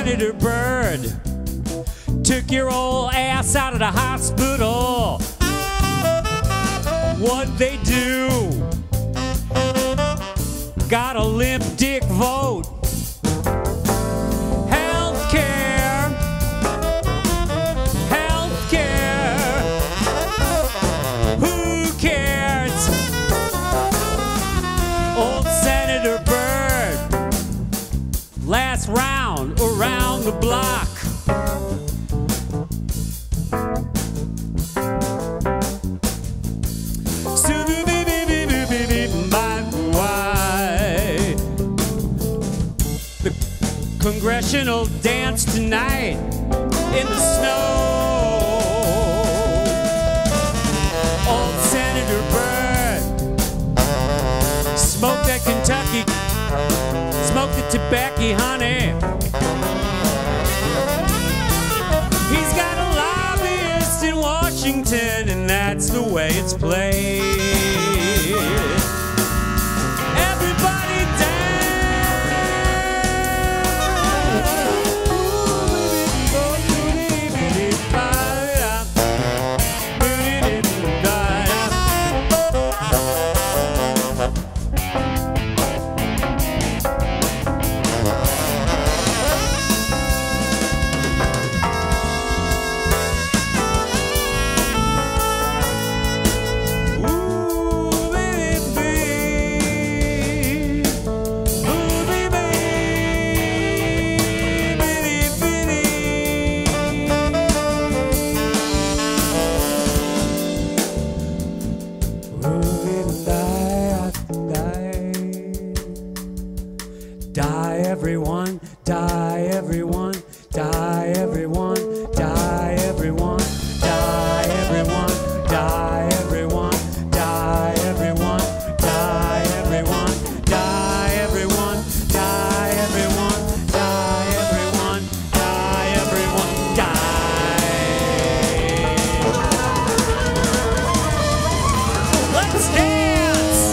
Senator Byrd took your old ass out of the hospital. What'd they do? Got a limp dick vote. Healthcare, healthcare. Who cares? Old Senator Byrd, last round around the block. The congressional dance tonight in the snow. Old Senator Byrd smoked that Kentucky, smoked the tobacco, honey. He's got a lobbyist in Washington, and that's the way it's played. Everybody die everyone, die everyone, die everyone, die everyone, die everyone, die everyone, die everyone, die everyone, die everyone, die everyone, die everyone, die everyone, die. Let's dance!